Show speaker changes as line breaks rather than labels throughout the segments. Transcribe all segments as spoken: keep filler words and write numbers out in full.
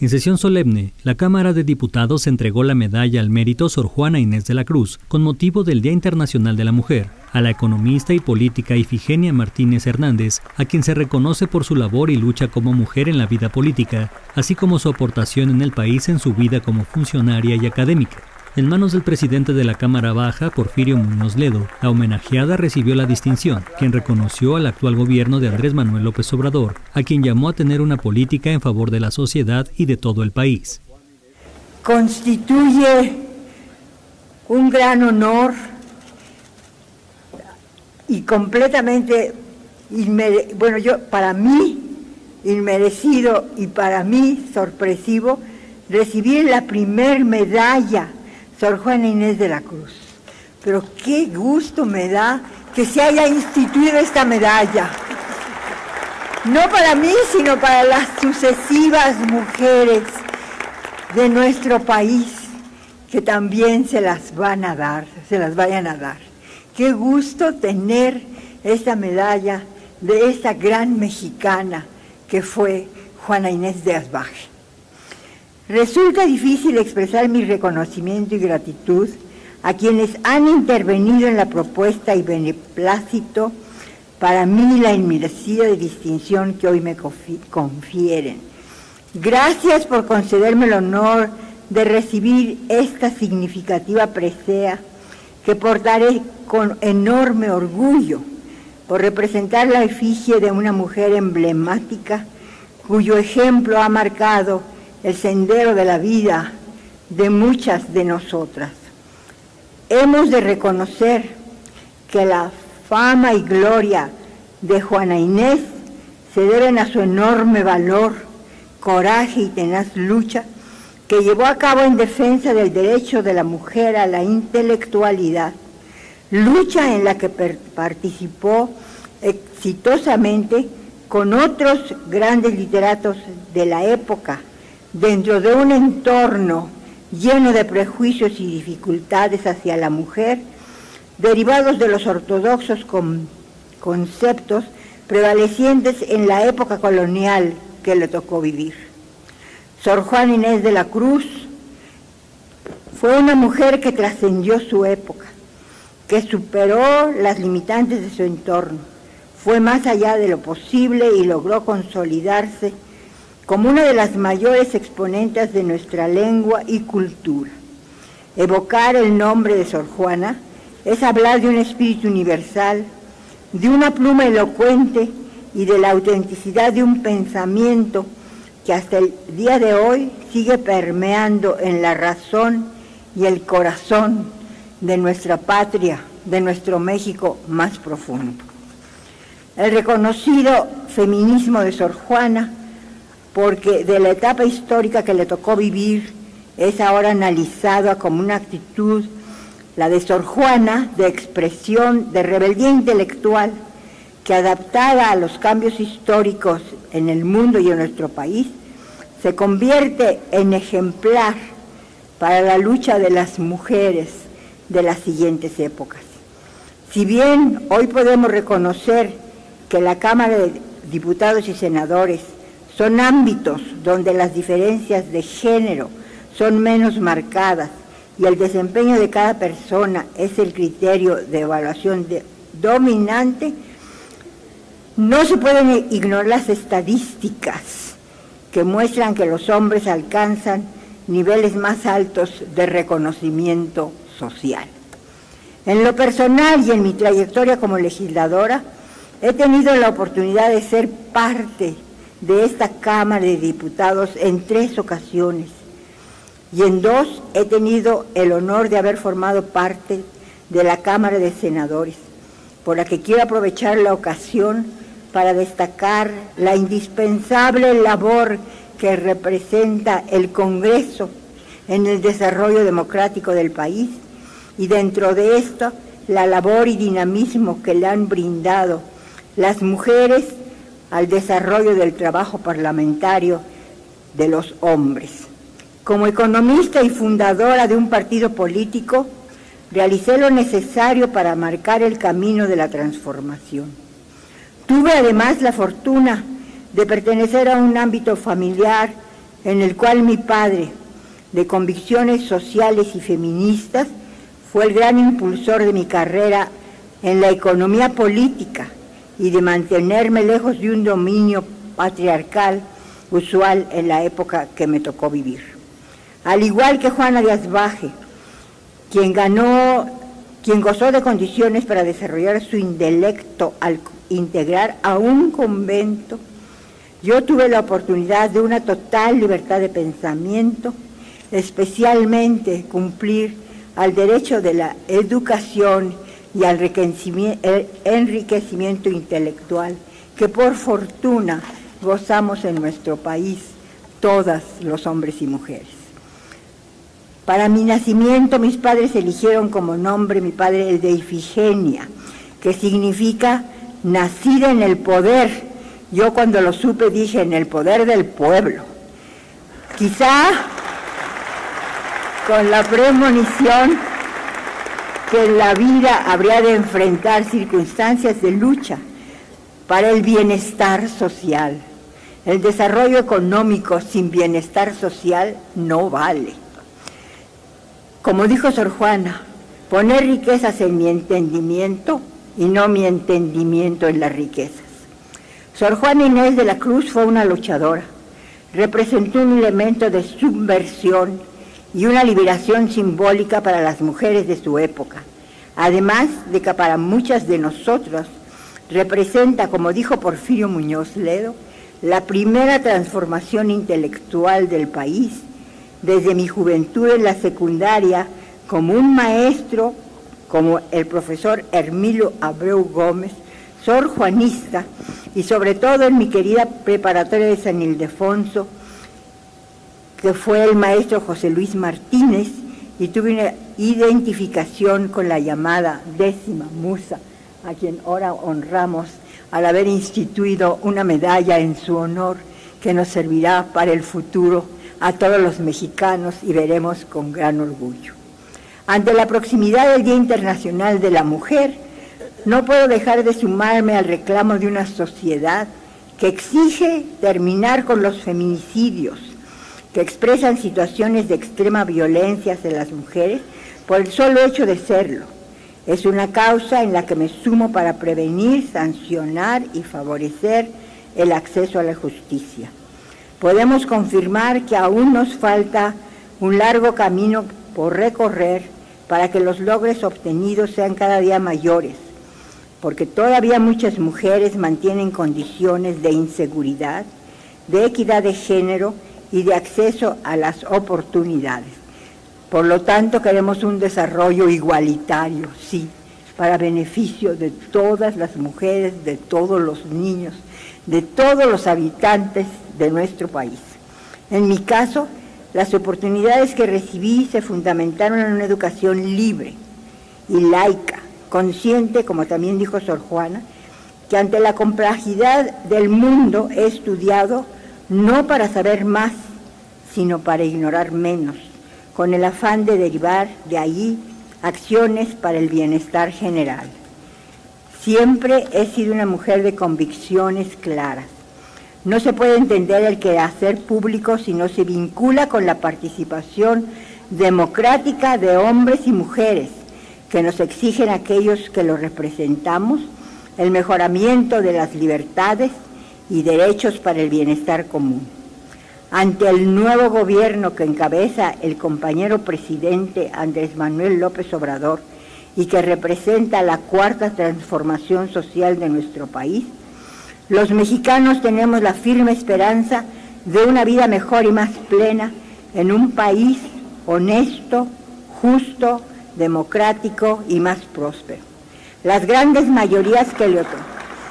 En sesión solemne, la Cámara de Diputados entregó la medalla al mérito Sor Juana Inés de la Cruz, con motivo del Día Internacional de la Mujer, a la economista y política Ifigenia Martínez Hernández, a quien se reconoce por su labor y lucha como mujer en la vida política, así como su aportación en el país en su vida como funcionaria y académica. En manos del presidente de la Cámara Baja, Porfirio Muñoz Ledo, la homenajeada recibió la distinción, quien reconoció al actual gobierno de Andrés Manuel López Obrador, a quien llamó a tener una política en favor de la sociedad y de todo el país.
Constituye un gran honor y completamente, inmere- bueno, yo para mí inmerecido y para mí sorpresivo, recibir la primer medalla Sor Juana Inés de la Cruz. Pero qué gusto me da que se haya instituido esta medalla. No para mí, sino para las sucesivas mujeres de nuestro país que también se las van a dar, se las vayan a dar. Qué gusto tener esta medalla de esta gran mexicana que fue Juana Inés de Asbaje. Resulta difícil expresar mi reconocimiento y gratitud a quienes han intervenido en la propuesta y beneplácito para mí la inmerecida distinción que hoy me confieren. Gracias por concederme el honor de recibir esta significativa presea que portaré con enorme orgullo por representar la efigie de una mujer emblemática cuyo ejemplo ha marcado el sendero de la vida de muchas de nosotras. Hemos de reconocer que la fama y gloria de Juana Inés se deben a su enorme valor, coraje y tenaz lucha que llevó a cabo en defensa del derecho de la mujer a la intelectualidad, lucha en la que participó exitosamente con otros grandes literatos de la época, dentro de un entorno lleno de prejuicios y dificultades hacia la mujer, derivados de los ortodoxos con conceptos prevalecientes en la época colonial que le tocó vivir. Sor Juana Inés de la Cruz fue una mujer que trascendió su época, que superó las limitantes de su entorno, fue más allá de lo posible y logró consolidarse como una de las mayores exponentes de nuestra lengua y cultura. Evocar el nombre de Sor Juana es hablar de un espíritu universal, de una pluma elocuente y de la autenticidad de un pensamiento que hasta el día de hoy sigue permeando en la razón y el corazón de nuestra patria, de nuestro México más profundo. El reconocido feminismo de Sor Juana, porque de la etapa histórica que le tocó vivir, es ahora analizada como una actitud, la de Sor Juana, de expresión, de rebeldía intelectual, que adaptada a los cambios históricos en el mundo y en nuestro país, se convierte en ejemplar para la lucha de las mujeres de las siguientes épocas. Si bien hoy podemos reconocer que la Cámara de Diputados y Senadores son ámbitos donde las diferencias de género son menos marcadas y el desempeño de cada persona es el criterio de evaluación de, dominante, no se pueden ignorar las estadísticas que muestran que los hombres alcanzan niveles más altos de reconocimiento social. En lo personal y en mi trayectoria como legisladora, he tenido la oportunidad de ser parte de esta Cámara de Diputados en tres ocasiones y en dos he tenido el honor de haber formado parte de la Cámara de Senadores, por la que quiero aprovechar la ocasión para destacar la indispensable labor que representa el Congreso en el desarrollo democrático del país y dentro de esto la labor y dinamismo que le han brindado las mujeres al desarrollo del trabajo parlamentario de los hombres. Como economista y fundadora de un partido político, realicé lo necesario para marcar el camino de la transformación. Tuve además la fortuna de pertenecer a un ámbito familiar en el cual mi padre, de convicciones sociales y feministas, fue el gran impulsor de mi carrera en la economía política y de mantenerme lejos de un dominio patriarcal usual en la época que me tocó vivir. Al igual que Juana Díaz Baje, quien ganó, quien gozó de condiciones para desarrollar su intelecto al integrar a un convento, yo tuve la oportunidad de una total libertad de pensamiento, especialmente cumplir al derecho de la educación y al enriquecimiento intelectual que por fortuna gozamos en nuestro país todos los hombres y mujeres. Para mi nacimiento mis padres eligieron como nombre mi padre el de Ifigenia, que significa nacida en el poder. Yo cuando lo supe dije en el poder del pueblo. Quizá con la premonición que en la vida habría de enfrentar circunstancias de lucha para el bienestar social. El desarrollo económico sin bienestar social no vale. Como dijo Sor Juana, poner riquezas en mi entendimiento y no mi entendimiento en las riquezas. Sor Juana Inés de la Cruz fue una luchadora, representó un elemento de subversión y una liberación simbólica para las mujeres de su época, además de que para muchas de nosotros representa, como dijo Porfirio Muñoz Ledo, la primera transformación intelectual del país, desde mi juventud en la secundaria, como un maestro, como el profesor Hermilio Abreu Gómez, sor juanista, y sobre todo en mi querida preparatoria de San Ildefonso, que fue el maestro José Luis Martínez, y tuve una identificación con la llamada décima musa, a quien ahora honramos al haber instituido una medalla en su honor que nos servirá para el futuro a todos los mexicanos y veremos con gran orgullo. Ante la proximidad del Día Internacional de la Mujer, no puedo dejar de sumarme al reclamo de una sociedad que exige terminar con los feminicidios, que expresan situaciones de extrema violencia hacia las mujeres por el solo hecho de serlo. Es una causa en la que me sumo para prevenir, sancionar y favorecer el acceso a la justicia. Podemos confirmar que aún nos falta un largo camino por recorrer para que los logros obtenidos sean cada día mayores, porque todavía muchas mujeres mantienen condiciones de inseguridad, de equidad de género y de acceso a las oportunidades. Por lo tanto, queremos un desarrollo igualitario, sí, para beneficio de todas las mujeres, de todos los niños, de todos los habitantes de nuestro país. En mi caso, las oportunidades que recibí se fundamentaron en una educación libre y laica, consciente, como también dijo Sor Juana, que ante la complejidad del mundo he estudiado no para saber más, sino para ignorar menos, con el afán de derivar de ahí acciones para el bienestar general. Siempre he sido una mujer de convicciones claras. No se puede entender el quehacer público si no se vincula con la participación democrática de hombres y mujeres que nos exigen aquellos que los representamos, el mejoramiento de las libertades y derechos para el bienestar común. Ante el nuevo gobierno que encabeza el compañero presidente Andrés Manuel López Obrador y que representa la cuarta transformación social de nuestro país, los mexicanos tenemos la firme esperanza de una vida mejor y más plena en un país honesto, justo, democrático y más próspero. Las grandes mayorías que le otorgan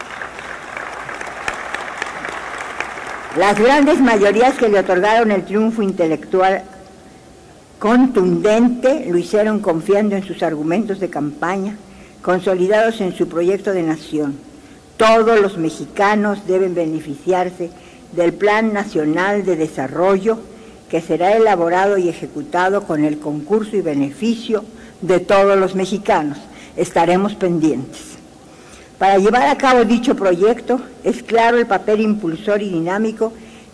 Las grandes mayorías que le otorgaron el triunfo intelectual contundente lo hicieron confiando en sus argumentos de campaña, consolidados en su proyecto de nación. Todos los mexicanos deben beneficiarse del Plan Nacional de Desarrollo que será elaborado y ejecutado con el concurso y beneficio de todos los mexicanos. Estaremos pendientes. Para llevar a cabo dicho proyecto, es claro el papel impulsor y dinámico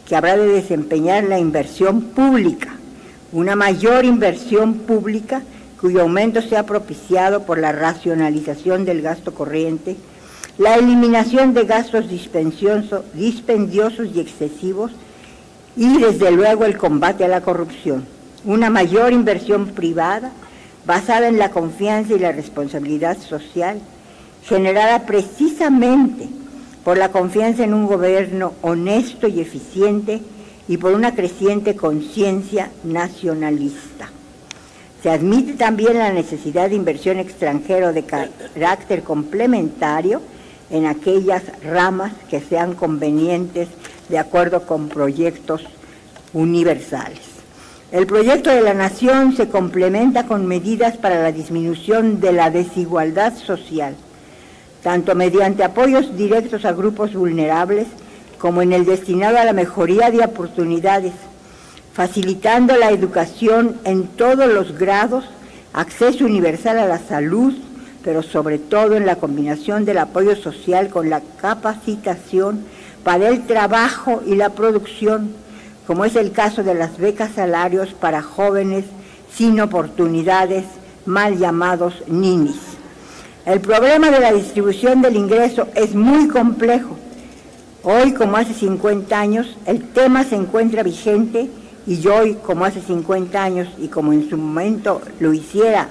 que habrá de desempeñar la inversión pública, una mayor inversión pública cuyo aumento sea propiciado por la racionalización del gasto corriente, la eliminación de gastos dispendiosos, dispendiosos y excesivos y desde luego el combate a la corrupción, una mayor inversión privada basada en la confianza y la responsabilidad social, generada precisamente por la confianza en un gobierno honesto y eficiente y por una creciente conciencia nacionalista. Se admite también la necesidad de inversión extranjera de carácter complementario en aquellas ramas que sean convenientes de acuerdo con proyectos universales. El proyecto de la Nación se complementa con medidas para la disminución de la desigualdad social, tanto mediante apoyos directos a grupos vulnerables como en el destinado a la mejoría de oportunidades, facilitando la educación en todos los grados, acceso universal a la salud, pero sobre todo en la combinación del apoyo social con la capacitación para el trabajo y la producción, como es el caso de las becas salarios para jóvenes sin oportunidades, mal llamados ninis. El problema de la distribución del ingreso es muy complejo. Hoy, como hace cincuenta años, el tema se encuentra vigente y hoy, como hace cincuenta años y como en su momento lo hiciera,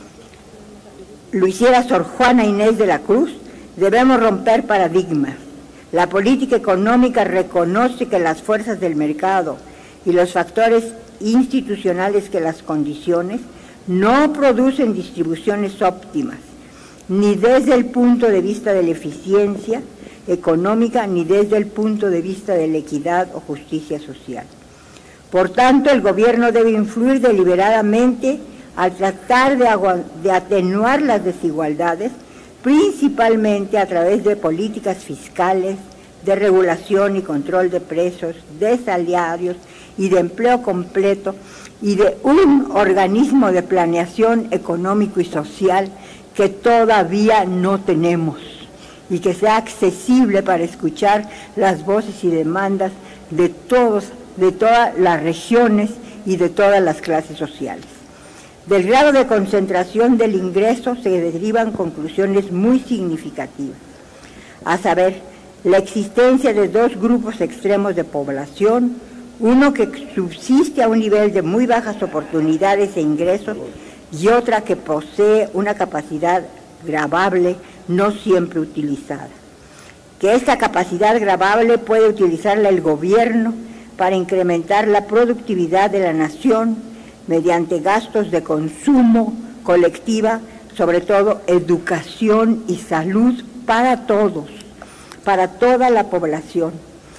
lo hiciera Sor Juana Inés de la Cruz, debemos romper paradigmas. La política económica reconoce que las fuerzas del mercado y los factores institucionales que las condiciones no producen distribuciones óptimas, ni desde el punto de vista de la eficiencia económica, ni desde el punto de vista de la equidad o justicia social. Por tanto, el gobierno debe influir deliberadamente al tratar de, de atenuar las desigualdades, principalmente a través de políticas fiscales, de regulación y control de precios, de salarios y de empleo completo, y de un organismo de planeación económico y social que todavía no tenemos, y que sea accesible para escuchar las voces y demandas de todos, de todas las regiones y de todas las clases sociales. Del grado de concentración del ingreso se derivan conclusiones muy significativas, a saber, la existencia de dos grupos extremos de población, uno que subsiste a un nivel de muy bajas oportunidades e ingresos y otra que posee una capacidad gravable no siempre utilizada. Que esta capacidad gravable puede utilizarla el gobierno para incrementar la productividad de la nación mediante gastos de consumo colectiva, sobre todo educación y salud para todos, para toda la población.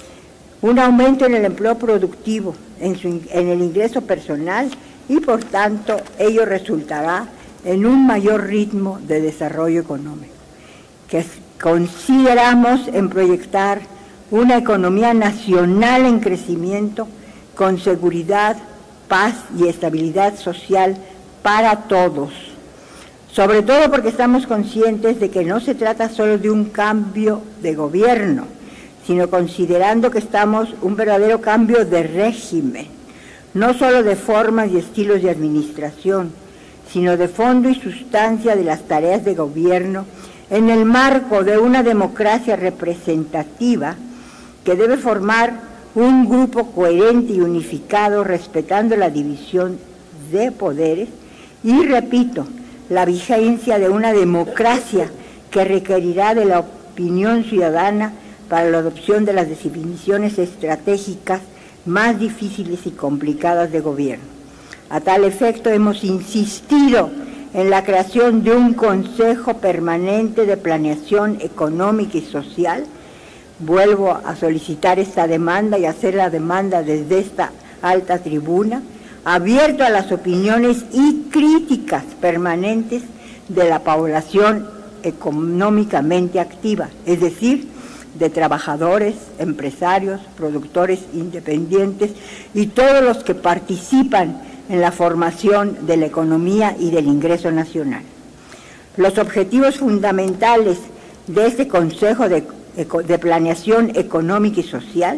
Un aumento en el empleo productivo, en, su, en el ingreso personal y por tanto ello resultará en un mayor ritmo de desarrollo económico. Que consideramos en proyectar una economía nacional en crecimiento con seguridad, paz y estabilidad social para todos. Sobre todo porque estamos conscientes de que no se trata solo de un cambio de gobierno, sino considerando que estamos un verdadero cambio de régimen, no solo de formas y estilos de administración, sino de fondo y sustancia de las tareas de gobierno en el marco de una democracia representativa que debe formar un grupo coherente y unificado respetando la división de poderes y, repito, la vigencia de una democracia que requerirá de la opinión ciudadana para la adopción de las definiciones estratégicas más difíciles y complicadas de gobierno. A tal efecto, hemos insistido en la creación de un Consejo Permanente de Planeación Económica y Social. Vuelvo a solicitar esta demanda y hacer la demanda desde esta alta tribuna, abierto a las opiniones y críticas permanentes de la población económicamente activa, es decir, de trabajadores, empresarios, productores independientes y todos los que participan en la formación de la economía y del ingreso nacional. Los objetivos fundamentales de este Consejo de, de Planeación Económica y Social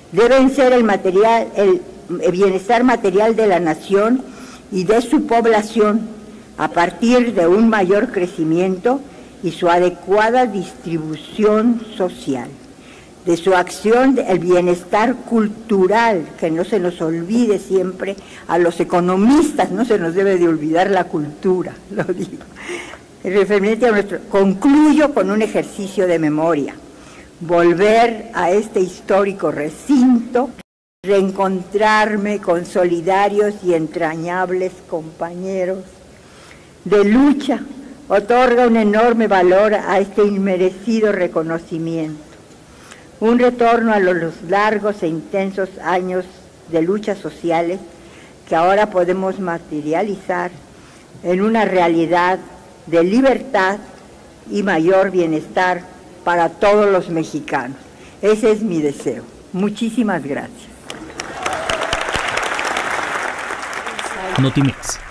deben ser el material, el bienestar material de la nación y de su población a partir de un mayor crecimiento y su adecuada distribución social. De su acción, el bienestar cultural, que no se nos olvide siempre, a los economistas no se nos debe de olvidar la cultura, lo digo. Referente a nuestro, concluyo con un ejercicio de memoria, volver a este histórico recinto, reencontrarme con solidarios y entrañables compañeros de lucha, otorga un enorme valor a este inmerecido reconocimiento. Un retorno a los largos e intensos años de luchas sociales que ahora podemos materializar en una realidad de libertad y mayor bienestar para todos los mexicanos. Ese es mi deseo. Muchísimas gracias.
Notimex.